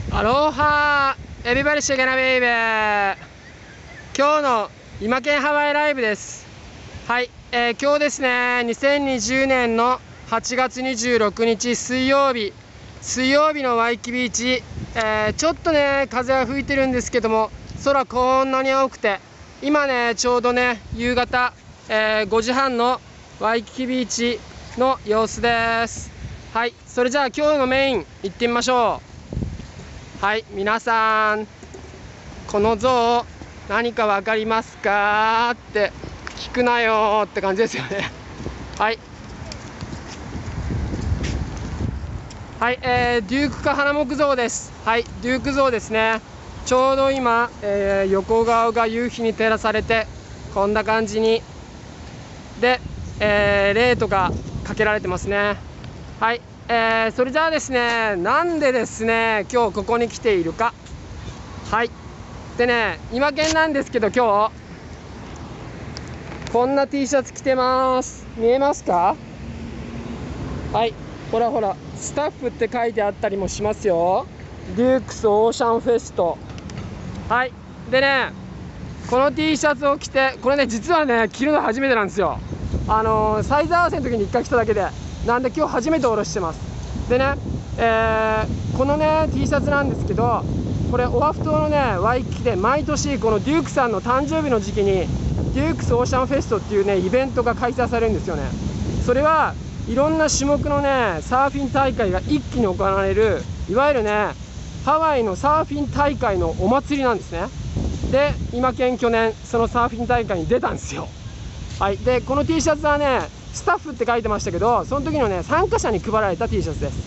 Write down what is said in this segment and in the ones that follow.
アロハエビバリシェゲナベイベー。今日の今県ハワイライブです。はい、今日ですね、2020年の8月26日水曜日のワイキキビーチ、ちょっとね風は吹いてるんですけども、空こんなに青くて、今ねちょうどね夕方、5時半のワイキキビーチの様子です。はい、それじゃあ今日のメイン行ってみましょう。はい、皆さん、この像何か分かりますかって聞くなよって感じですよね。はい、はい、デューク科花木像です。はい、デューク像ですね。ちょうど今、横顔が夕日に照らされてこんな感じにで、レイトがかけられてますね。はい、それじゃあですね、なんでですね今日ここに来ているか。はい、でね、今県なんですけど、今日こんな T シャツ着てます。見えますか？はい、ほらほら、スタッフって書いてあったりもしますよ。デュークスオーシャンフェスト。はい、でね、この T シャツを着て、これね実はね着るの初めてなんですよ。サイズ合わせの時に1回着ただけで、なんで今日初めておろしてます。でね、このね T シャツなんですけど、これオアフ島のねワイキキで毎年このデュークさんの誕生日の時期にデュークスオーシャンフェストっていうねイベントが開催されるんですよね。それはいろんな種目のねサーフィン大会が一気に行われる、いわゆるねハワイのサーフィン大会のお祭りなんですね。で、今県去年そのサーフィン大会に出たんですよ。はい、でこの T シャツはねスタッフって書いてましたけど、その時のね参加者に配られた T シャツです。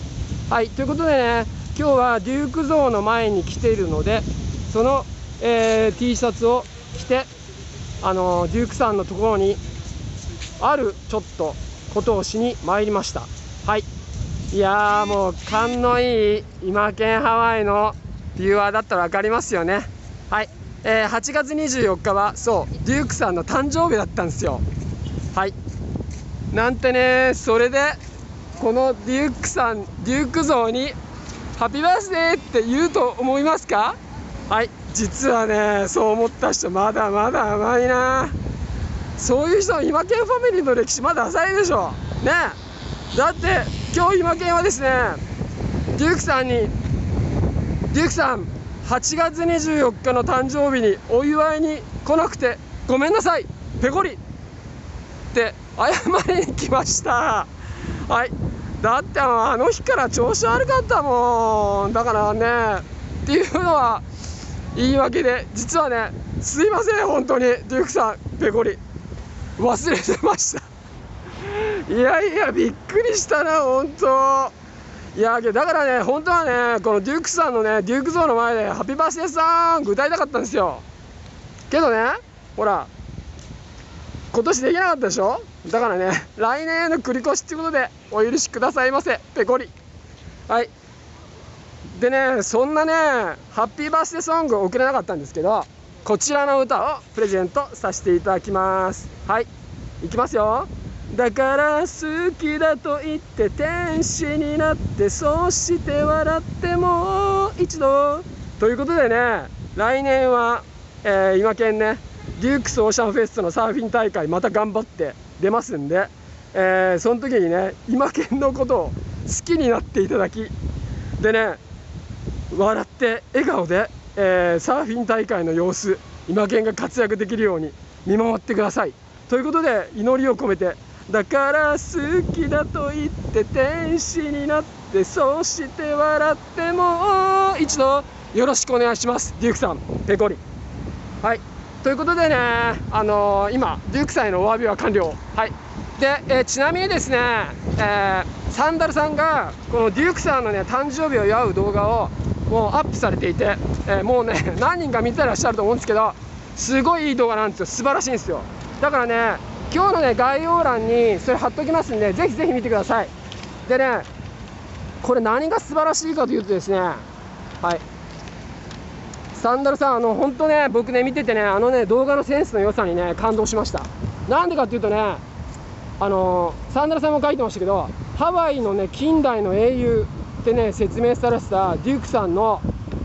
はい、ということでね、今日はデューク像の前に来ているので、その、T シャツを着てデュークさんのところにあるちょっとことをしに参りました。はい、いやーもう勘のいい今県ハワイのビューアーだったら分かりますよね。はい、8月24日はそうデュークさんの誕生日だったんですよ。はい、なんてね、それでこのデューク像にハッピーバースデーって言うと思いますか？はい、実はねそう思った人まだまだ甘いな。そういう人は今県ファミリーの歴史まだ浅いでしょね。だって今日今県はですね、デュークさん8月24日の誕生日にお祝いに来なくてごめんなさいペコリって謝りに来ました。はい、だってあの日から調子悪かったもんだからねっていうのは言い訳で、実はねすいません、本当にデュークさんペコリ忘れてました。いやいやびっくりしたな本当。いやだからね、本当はねこのデュークさんのねデューク像の前でハッピーバースデーさん歌いたかったんですよ。けどね、ほら今年できなかったでしょ。だからね来年への繰り越しっていうことでお許しくださいませペコリ。はい、でね、そんなねハッピーバースデーソングを送れなかったんですけど、こちらの歌をプレゼントさせていただきます。はい、いきますよ。だから好きだと言って天使になって、そして笑ってもう一度ということでね、来年は、今県ねデュークスオーシャンフェストのサーフィン大会また頑張って出ますんで、その時にね今県のことを好きになっていただき、でね笑って笑顔で、サーフィン大会の様子、今県が活躍できるように見守ってくださいということで、祈りを込めて、だから好きだと言って天使になって、そして笑ってもう一度よろしくお願いしますデュークさんペコリ。はい、ということでね、今デュークさんへのお詫びは完了。はい、で、ちなみにですね、サンダルさんがこのデュークさんのね誕生日を祝う動画をもうアップされていて、もうね何人か見てらっしゃると思うんですけど、すごいいい動画なんですよ。素晴らしいんですよ。だからね今日のね概要欄にそれ貼っときますんで、ぜひぜひ見てください。でね、これ何が素晴らしいかというとですね、はい、サンダルさん本当ね僕ね見ててね動画のセンスの良さにね感動しました。なんでかっていうとね、サンダルさんも書いてましたけど、ハワイのね近代の英雄ってね説明されてたデュークさんの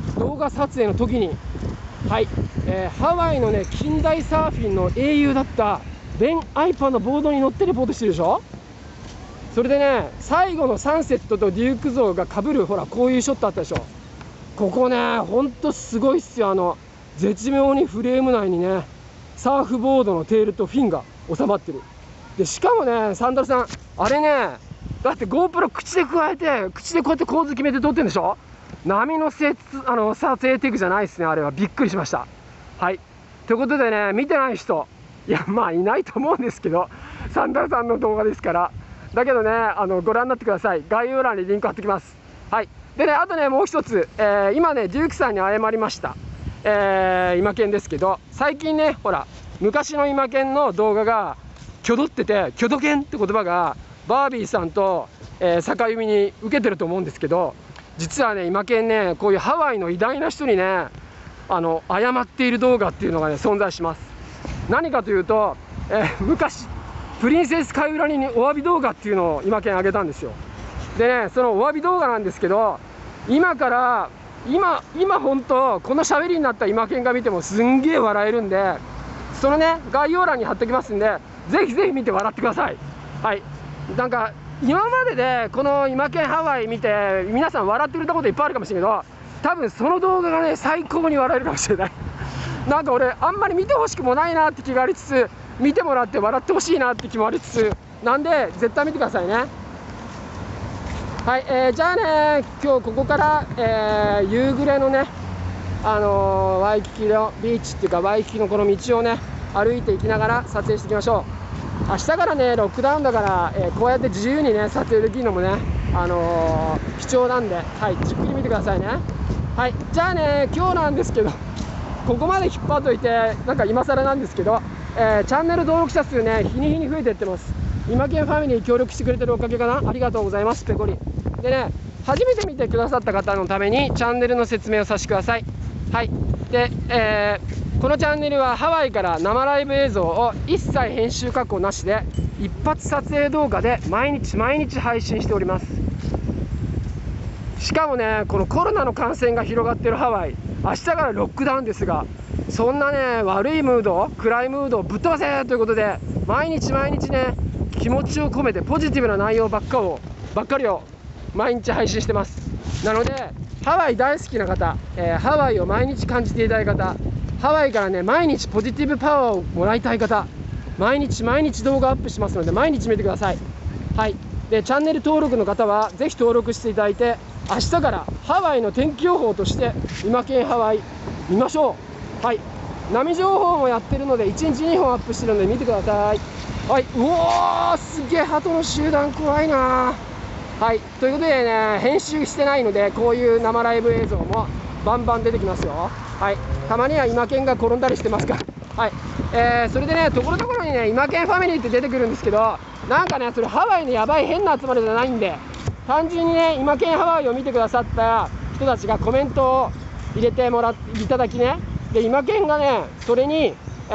動画撮影の時に、はい、ハワイのね近代サーフィンの英雄だったベン・アイパーのボードに乗ってレポートしてるでしょ。それでね、最後のサンセットとデューク像がかぶる、ほらこういうショットあったでしょ。ここねほんとすごいっすよ。絶妙にフレーム内にねサーフボードのテールとフィンが収まってる。でしかもね、サンダルさんあれね、だって GoPro 口で加えて、口でこうやって構図決めて撮ってるんでしょ。波の撮影テクじゃないですね、あれは。びっくりしました。はい、ということでね、見てない人、いやまあいないと思うんですけど、サンダルさんの動画ですから。だけどね、ご覧になってください。概要欄にリンク貼っておきます。はい、でね、あとねもう一つ、今ねデュークさんに謝りました。今県ですけど、最近ねほら昔の今県の動画が挙動ってて、挙動犬って言葉がバービーさんと、坂弓に受けてると思うんですけど、実はね今県ねこういうハワイの偉大な人にね謝っている動画っていうのがね存在します。何かというと、昔プリンセスカイウラニにお詫び動画っていうのを今県あげたんですよ。でね、そのお詫び動画なんですけど、今本当この喋りになった今県が見てもすんげえ笑えるんで、そのね概要欄に貼っておきますんで、ぜひぜひ見て笑ってください。はい、なんか今まででこの今県ハワイ見て皆さん笑ってくれたこといっぱいあるかもしれないけど、多分その動画がね最高に笑えるかもしれない。なんか俺あんまり見てほしくもないなって気がありつつ、見てもらって笑ってほしいなって気もありつつなんで、絶対見てくださいね。はい、じゃあね、今日ここから、夕暮れのね、ワイキキのビーチっていうかワイキキのこの道をね歩いていきながら撮影していきましょう。明日からねロックダウンだから、こうやって自由にね撮影できるのもね、貴重なんで、はい、じっくり見てくださいね。はい、じゃあね、今日なんですけど、ここまで引っ張っといてなんか今更なんですけど、チャンネル登録者数ね日に日に増えていってます。今県ファミリーに協力してくれてるおかげかな。ありがとうございます。ペコリでね、初めて見てくださった方のためにチャンネルの説明をさせてください。はい、で、このチャンネルはハワイから生ライブ映像を一切編集加工なしで一発撮影動画で毎日配信しております。しかもね、このコロナの感染が広がっているハワイ、明日からロックダウンですが、そんなね悪いムード、暗いムードをぶっ飛ばせということで、毎日ね気持ちを込めてポジティブな内容ばっかりを毎日配信してます。なのでハワイ大好きな方、ハワイを毎日感じていただいた方、ハワイからね毎日ポジティブパワーをもらいたい方、毎日動画アップしますので毎日見てください。はい、でチャンネル登録の方はぜひ登録していただいて、明日からハワイの天気予報として今県ハワイ見ましょう。はい、波情報もやってるので1日2本アップしてるので見てください。はい、うおーすげえ鳩の集団怖いな。はい、ということでね、編集してないのでこういう生ライブ映像もバンバン出てきますよ。はい、たまには今県が転んだりしてますから。はい、それでね、ところどころにね今県ファミリーって出てくるんですけど、なんかねそれハワイのやばい変な集まりじゃないんで、単純にね今県ハワイを見てくださった人たちがコメントを入れていただきね、で今県がねそれに、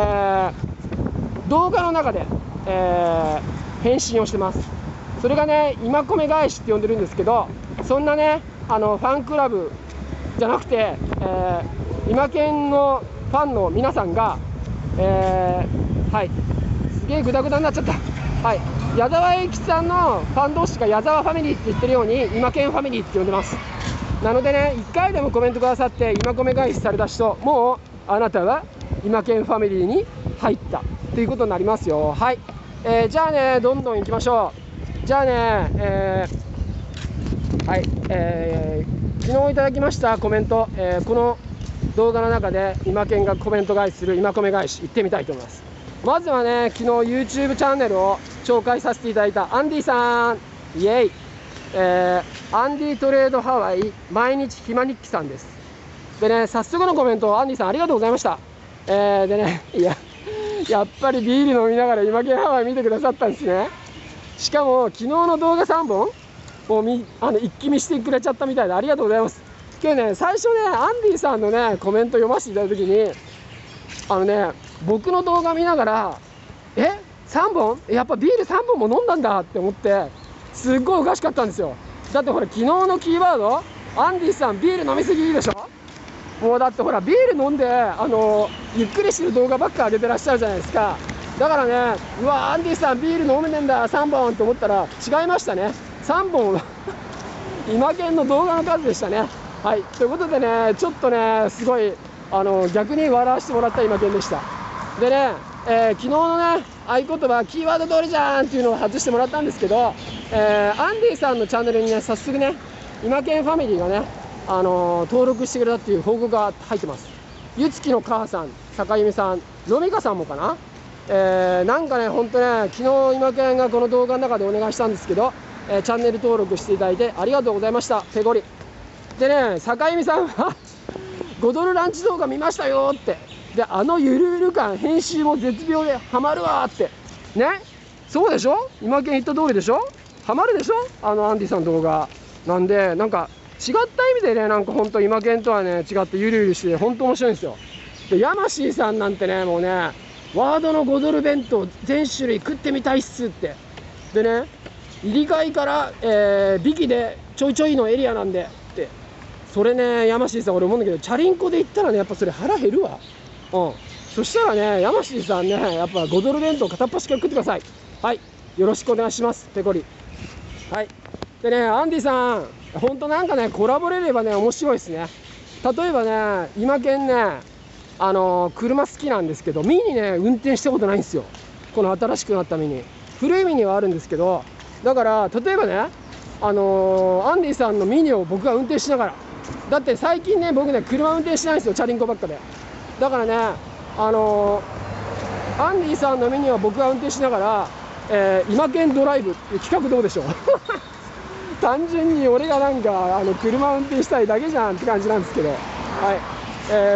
動画の中で、返信をしてます。それがね今米返しって呼んでるんですけど、そんなねファンクラブじゃなくて、今県のファンの皆さんが、はい、すげえグダグダになっちゃった。はい、矢沢永吉さんのファン同士が矢沢ファミリーって言ってるように今県ファミリーって呼んでます。なのでね、1回でもコメントくださって今米返しされた人、もうあなたは今県ファミリーに入ったということになりますよ。はい、じゃあねどんどん行きましょう。じゃあね、はい、昨日いただきましたコメント、この動画の中で今県がコメント返しする今米返し行ってみたいと思います。まずはね、昨日 YouTube チャンネルを紹介させていただいたアンディさん、イエイ、アンディトレードハワイ毎日暇日記さんです。でね、早速のコメント、アンディさんありがとうございました。でね、やっぱりビール飲みながら今県ハワイ見てくださったんですね。しかも昨日の動画3本を一気見してくれちゃったみたいでありがとうございます。今日ね、最初ねアンディさんのねコメント読ませていただいた時に僕の動画見ながら3本やっぱビール3本も飲んだんだって思って、すっごいおかしかったんですよ。だってほら昨日のキーワード、アンディさんビール飲みすぎでしょ。 もうだってほらビール飲んでゆっくりしてる動画ばっか上げてらっしゃるじゃないですか。だからね、うわアンディさんビール飲めねえんだ3本と思ったら違いましたね。3本今県の動画の数でしたね。はい、ということでね、ちょっとねすごい逆に笑わせてもらった今県でした。でね、昨日のね合言葉キーワード通りじゃんっていうのを外してもらったんですけど、アンディさんのチャンネルにね早速ね今県ファミリーがね、登録してくれたっていう報告が入ってます。ゆつきの母さん、坂由美さん、ロミカさんもかな。なんかね本当ね、昨日今県がこの動画の中でお願いしたんですけど、チャンネル登録していただいてありがとうございました。ペコリでね、坂由美さんは5ドルランチ動画見ましたよって、でゆるゆる感編集も絶妙でハマるわってね。そうでしょ、今県言った通りでしょ、ハマるでしょ、アンディさんの動画なんで、なんか違った意味でね、なんか本当今県とはね違ってゆるゆるして本当面白いんですよ。でヤマシーさんなんてね、もうねワードの5ドル弁当全種類食ってみたいっすって、でね入り換えから、ビキでちょいちょいのエリアなんでって、それねヤマシーさん俺思うんだけど、チャリンコで行ったらねやっぱそれ腹減るわ。そしたらねヤマシーさんね、やっぱ5ドル弁当片っ端から食ってください。はい、よろしくお願いします、ペコリ。はい、でねアンディさん本当なんかねコラボれればね面白いですね。例えばね今県ね車好きなんですけど、ミニね運転したことないんですよ。この新しくなったミニ、古いミニはあるんですけど、だから例えばねアンディさんのミニを僕が運転しながら、だって最近ね僕ね車運転しないんですよ、チャリンコばっかで。だからねアンディさんのミニは僕が運転しながら、今県ドライブっていう企画どうでしょう単純に俺がなんか車運転したいだけじゃんって感じなんですけど、はい、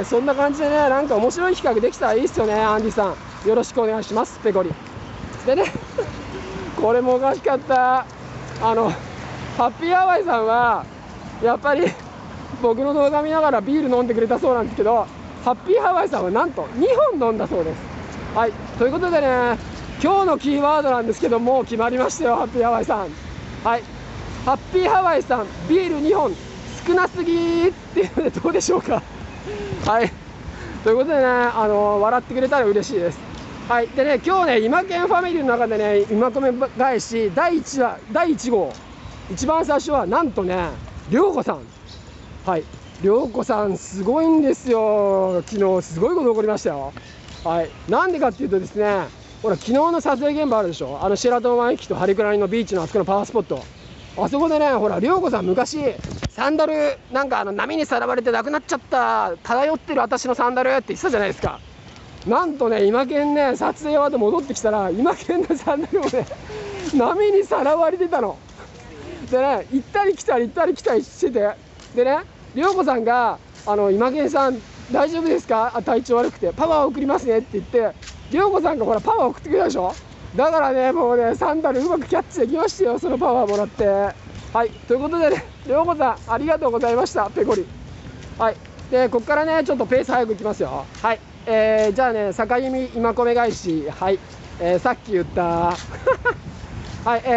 そんな感じでねなんか面白い企画できたらいいですよね。アンディさんよろしくお願いします、ペコリ。でねこれもおかしかった、ハッピーハワイさんはやっぱり僕の動画見ながらビール飲んでくれたそうなんですけど、ハッピーハワイさんはなんと2本飲んだそうです。はい、ということでね今日のキーワードなんですけど、もう決まりましたよ、ハッピーハワイさん。はい、ハッピーハワイさんビール2本少なすぎっていうのでどうでしょうかはい、ということでね笑ってくれたら嬉しいです。はい、でね今日ね今県ファミリーの中でね今米返し第1号、一番最初はなんとね涼子さん。はい、涼子さんすごいんですよ。昨日すごいこと起こりましたよ。はい、なんでかっていうとですね、ほら昨日の撮影現場あるでしょ、シェラトン湾駅とハリクラニのビーチのあそこのパワースポット、あそこでねほら涼子さん昔サンダルなんか波にさらわれてなくなっちゃった漂ってる私のサンダルって言ってたじゃないですか。なんとね今県ね撮影終わって戻ってきたら今県のサンダルもね波にさらわれてたのでね、行ったり来たり行ったり来たりしてて、でね涼子さんが今県さん大丈夫ですか、体調悪くてパワー送りますねって言って、涼子さんがほらパワー送ってくれたでしょ。だからねもうねサンダルうまくキャッチできましたよ、そのパワーもらって。はい、ということでね涼子さんありがとうございました、ペコリ。はい、でここからねちょっとペース早くいきますよ。はい、じゃあね坂由美今米返し、はい、さっき言ったはい、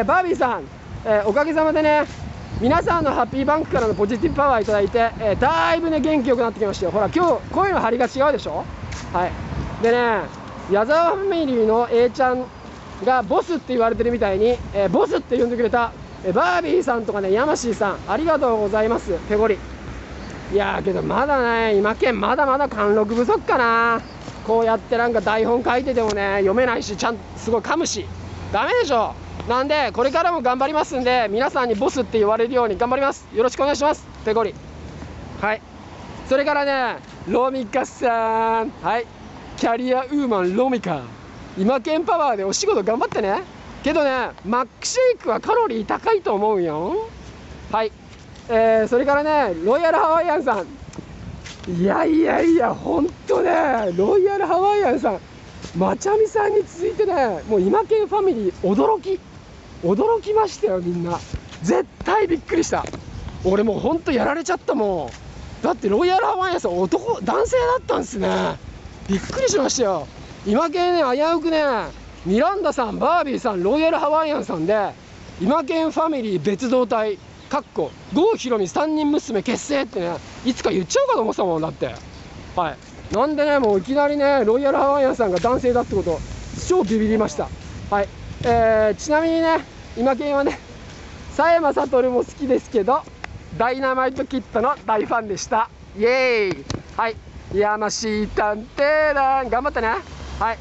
バービーさん、おかげさまでね皆さんのハッピーバンクからのポジティブパワーいただいて、だいぶね元気よくなってきましたよ。ほら今日声の張りが違うでしょ。はい、でね矢沢ファミリーの A ちゃんがボスって言われてるみたいに、ボスって呼んでくれた、バービーさんとかねヤマシーさんありがとうございます、ペコリ。いやーけどまだね今県まだまだ貫禄不足かな。こうやってなんか台本書いててもね読めないし、ちゃんとすごい噛むしダメでしょ。なんでこれからも頑張りますんで、皆さんにボスって言われるように頑張ります。よろしくお願いします、ペコリ。はい、それからねロミカさん、はい、キャリアウーマンロミカ、今県パワーでお仕事頑張ってね。けどねマックシェイクはカロリー高いと思うよ。はい、それからねロイヤルハワイアンさん、いやいやいやほんとねロイヤルハワイアンさんまちゃみさんに続いてねもう今県ファミリー驚きましたよ。みんな絶対びっくりした。俺もうほんとやられちゃったもん。だってロイヤルハワイアンさん男性だったんですね。びっくりしましたよ。今県ね危うくねミランダさんバービーさんロイヤルハワイアンさんで今県ファミリー別動隊かっこ郷ひろみ3人娘結成ってね、いつか言っちゃうかと思ってたもんだって。はい、なんでね、もういきなりね、ロイヤルハワイアンさんが男性だってこと、超ビビりました。はい、ちなみにね、今県はね、佐山悟も好きですけど、ダイナマイトキッドの大ファンでした。イエーイ。はい、やましい探偵団、頑張ってね。はい、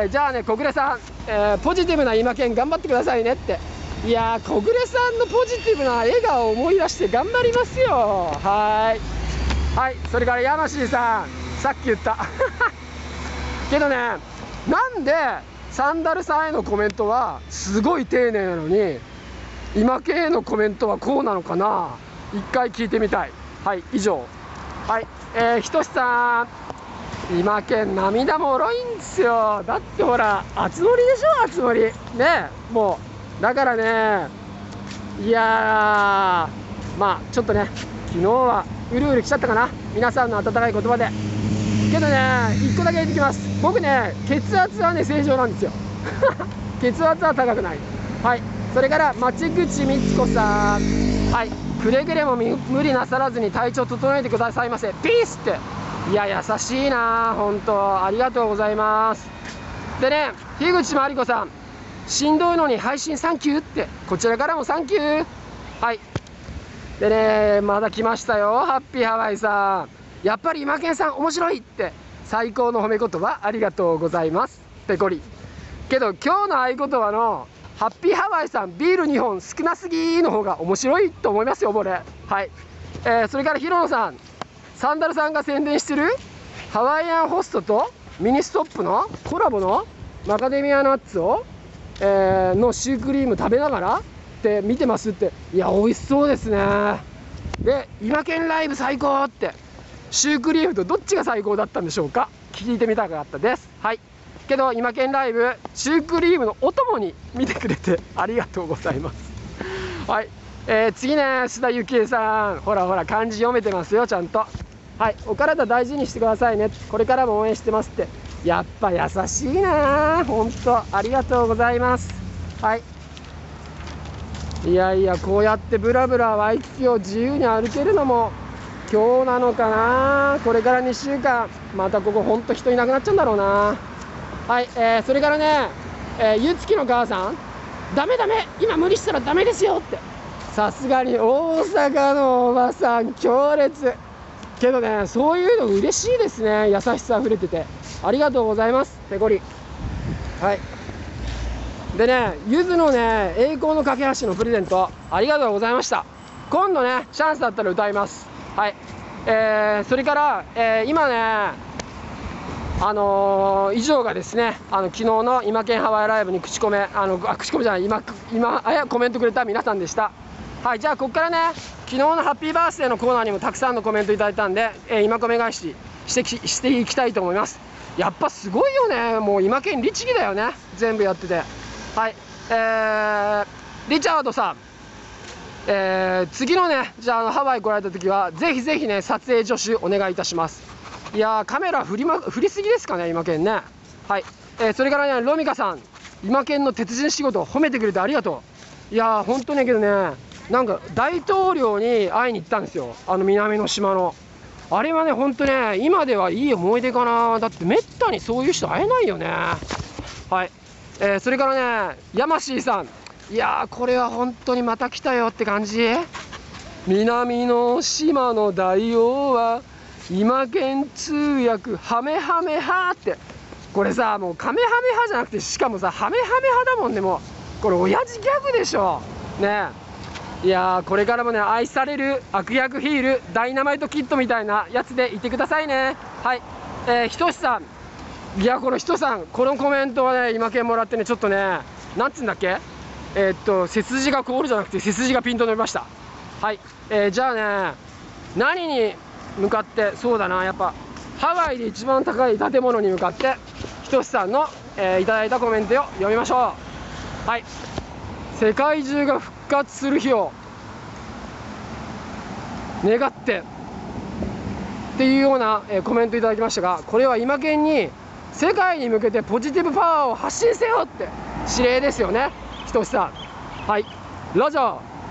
じゃあね、小暮さん、ポジティブな今県頑張ってくださいねって。いやー、小暮さんのポジティブな笑顔を思い出して頑張りますよ。はい、それからやましいさん、さっき言ったけどね、なんでサンダルさんへのコメントはすごい丁寧なのに、今系へのコメントはこうなのかな、一回聞いてみたい。はい、以上。はい、ひとしさん、今県涙もろいんですよ。だってほら、熱盛でしょ、熱盛ね。もうだからね、いやー、まあちょっとね、昨日はうるうる来ちゃったかな、皆さんの温かい言葉で。けどね、1個だけ言ってきます。僕ね、血圧はね正常なんですよ血圧は高くない。はい、それから町口光子さん、はい、くれぐれも無理なさらずに体調整えてくださいませ、ピースって。いや、優しいな、本当ありがとうございます。でね、樋口真理子さん、しんどいのに配信サンキューって、こちらからもサンキュー。はい、でね、まだ来ましたよ、ハッピーハワイさん、やっぱり今健さん面白いって、最高の褒め言葉ありがとうございます、ペコリ。けど今日の合言葉のハッピーハワイさんビール2本少なすぎの方が面白いと思いますよ、これ。はい、それからヒロノさん、サンダルさんが宣伝してるハワイアンホストとミニストップのコラボのマカデミアナッツを、のシュークリーム食べながらって見てますって。いや、美味しそうですね。で、今県ライブ最高って、シュークリームとどっちが最高だったんでしょうか、聞いてみたかったです。はい、けど今県ライブシュークリームのお供に見てくれてありがとうございますはい、次ね、須田幸恵さん、ほらほら漢字読めてますよ、ちゃんと。はい、お体大事にしてくださいね、これからも応援してますって。やっぱ優しいな、本当ありがとうございます。はい、いやいや、こうやってブラブラワイキキを自由に歩けるのも今日なのかな。これから2週間またここほんと人いなくなっちゃうんだろうな。はい、それからね、ゆつきの母さん、ダメダメ、今無理したらダメですよって。さすがに大阪のおばさん強烈。けどね、そういうの嬉しいですね、優しさあふれてて。ありがとうございます、ペコリ。はい、でね、ゆずのね、栄光の架け橋のプレゼントありがとうございました。今度ね、チャンスだったら歌います。はい、それから、今ね、以上がですね、昨日の今県ハワイライブに口コミじゃない、今コメントくれた皆さんでした。はい、じゃあここからね、昨日のハッピーバースデーのコーナーにもたくさんのコメントいただいたんで、今コメ返ししていきたいと思います。やっぱすごいよね、もう今県律儀だよね、全部やってて。はい、リチャードさん、次のね、じゃあハワイ来られた時はぜひぜひね、撮影助手お願いいたします。いやー、カメラ振りすぎですかね、今県ね。はい、それからね、ロミカさん、今県の鉄人仕事を褒めてくれてありがとう。いやー、ほんとね、けどね、なんか大統領に会いに行ったんですよ、南の島の。あれはね、ほんとね、今ではいい思い出かな。だってめったにそういう人会えないよね。はい、それからね、ヤマシーさん、いやー、これは本当にまた来たよって感じ。南の島の大王は今県通訳ハメハメハって。これさ、もうカメハメハじゃなくて、しかもさハメハメハだもんね。もうこれ親父ギャグでしょね。いやー、これからもね、愛される悪役ヒールダイナマイトキッドみたいなやつでいてくださいね。はい、ひとしさん、いや、このひとさん、このコメントはね、今県もらってね、ちょっとね、なんつうんだっけ、背筋が凍るじゃなくて背筋がピンと伸びました。はい、じゃあね、何に向かって、そうだな、やっぱハワイで一番高い建物に向かってひとしさんの、いただいたコメントを読みましょう。はい、世界中が復活する日を願ってっていうような、コメントいただきましたが、これは今県に世界に向けてポジティブパワーを発信せよって指令ですよね、ひとしさん。はい、ラジャー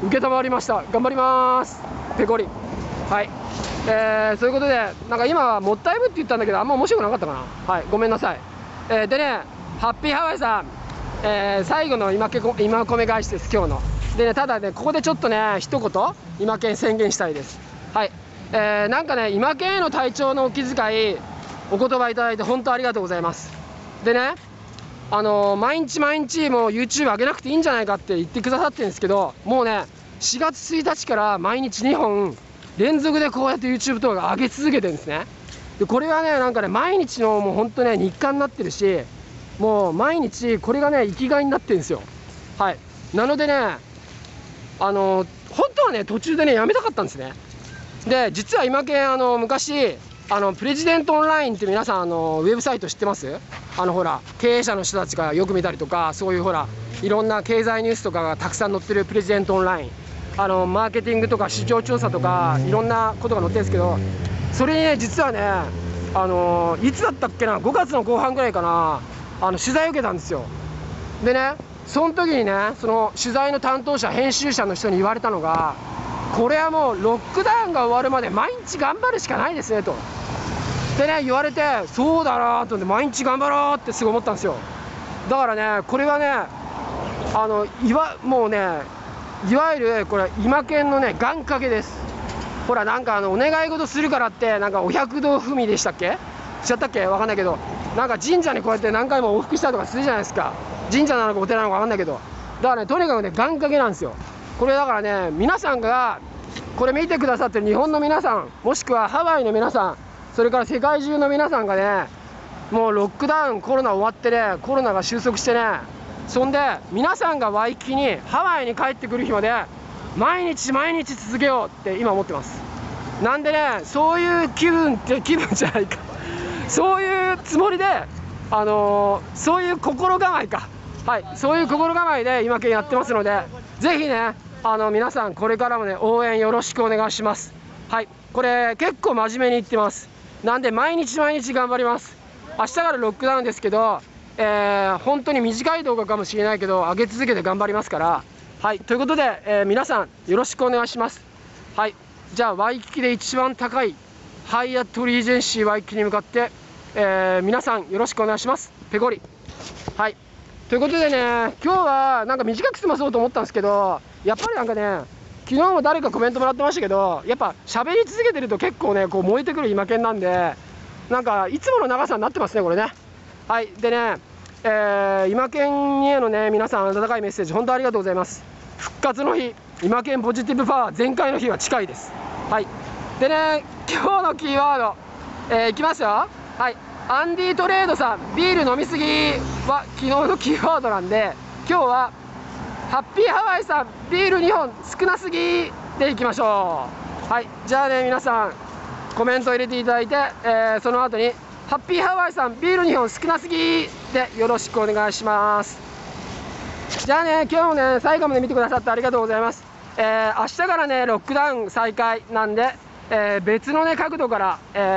承りました。頑張ります。ペコリ。はい。そういうことで、なんか今はもったいぶって言ったんだけど、あんま面白くなかったかな。はい、ごめんなさい。でね、ハッピーハワイさん、最後の今米返しです、今日の。でね、ただね、ここでちょっとね、一言、今県宣言したいです。はい。なんかね、今県への体調のお気遣い、お言葉いただいて、本当ありがとうございます。でね、毎日毎日もう YouTube 上げなくていいんじゃないかって言ってくださってるんですけど、もうね、4月1日から毎日2本、連続でこうやって YouTube 動画上げ続けてるんですね。でこれはね、なんかね、毎日のもう本当ね、日課になってるし、もう毎日これがね、生きがいになってるんですよ。はい。なのでね、本当はね、途中でね、やめたかったんですね。で実は今県昔プレジデントオンラインって皆さんウェブサイト知ってます？ほら経営者の人たちがよく見たりとか、そういうほらいろんな経済ニュースとかがたくさん載ってるプレジデントオンライン、マーケティングとか市場調査とかいろんなことが載ってるんですけど、それにね実はねいつだったっけな、5月の後半ぐらいかな、取材を受けたんですよ。でね、その時にね、その取材の担当者編集者の人に言われたのが、これはもうロックダウンが終わるまで毎日頑張るしかないですねと。でね、言われて、そうだなと思って、毎日頑張ろうってすごい思ったんですよ。だからね、これはね、もうね、いわゆるこれ、今県のね、願掛けです。ほら、なんかお願い事するからって、なんかお百度踏みでしたっけ、しちゃったっけ、わかんないけど、なんか神社にこうやって何回も往復したりとかするじゃないですか。神社なのかお寺なのかわかんないけど、だからね、とにかくね、願掛けなんですよ。これだからね、皆さんがこれ見てくださってる日本の皆さん、もしくはハワイの皆さん、それから世界中の皆さんがね、もうロックダウン、コロナ終わってね、コロナが収束してね、そんで皆さんがワイキキにハワイに帰ってくる日まで毎日毎日続けようって今思ってます。なんでね、そういう気分じゃないかそういうつもりで、そういう心構えか、はい、そういう心構えで今県やってますので、ぜひね、皆さんこれからもね、応援よろしくお願いします。はい、これ結構真面目に言ってます。なんで毎日毎日頑張ります。明日からロックダウンですけど、本当に短い動画かもしれないけど上げ続けて頑張りますから。はい、ということで、皆さんよろしくお願いします。はい、じゃあワイキキで一番高いハイアットリージェンシーワイキキに向かって、皆さんよろしくお願いします。ペコリ。はい、ということでね、今日はなんか短く済まそうと思ったんですけど、やっぱりなんかね、昨日も誰かコメントもらってましたけど、やっぱ喋り続けてると結構ね、こう燃えてくる今県なんで、なんかいつもの長さになってますね、これね。はい、でね、今県へのね、皆さん温かいメッセージ本当ありがとうございます。復活の日、今県ポジティブパワー全開の日は近いです。はい、でね、今日のキーワード、いきますよ。はい、アンディトレードさん、ビール飲みすぎは昨日のキーワードなんで、今日はハッピーハワイさん、ビール2本少なすぎでいきましょう。はい、じゃあね、皆さんコメント入れていただいて、その後にハッピーハワイさん、ビール2本少なすぎでよろしくお願いします。じゃあね、今日もね、最後まで見てくださってありがとうございます。明日からね、ロックダウン再開なんで、別のね、角度から、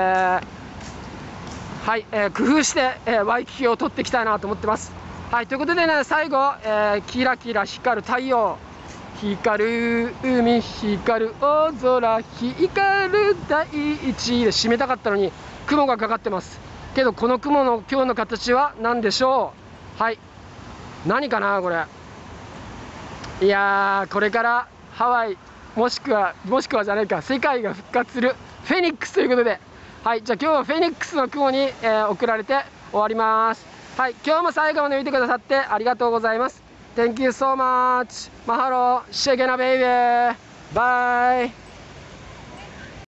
はい、工夫して、ワイキキを撮っていきたいなと思ってます。はい、ということでね、最後、キラキラ光る太陽、光る海、光る大空、光る大地で締めたかったのに雲がかかってますけど、この雲の今日の形は何でしょう。はい、何かなこれ。いやー、これからハワイもしくはじゃないか、世界が復活するフェニックスということで、はい、じゃあ今日はフェニックスの雲に、送られて終わります。はい、今日も最後まで見てくださってありがとうございます。Thank you so much. Mahalo. Shake it up, baby. Bye.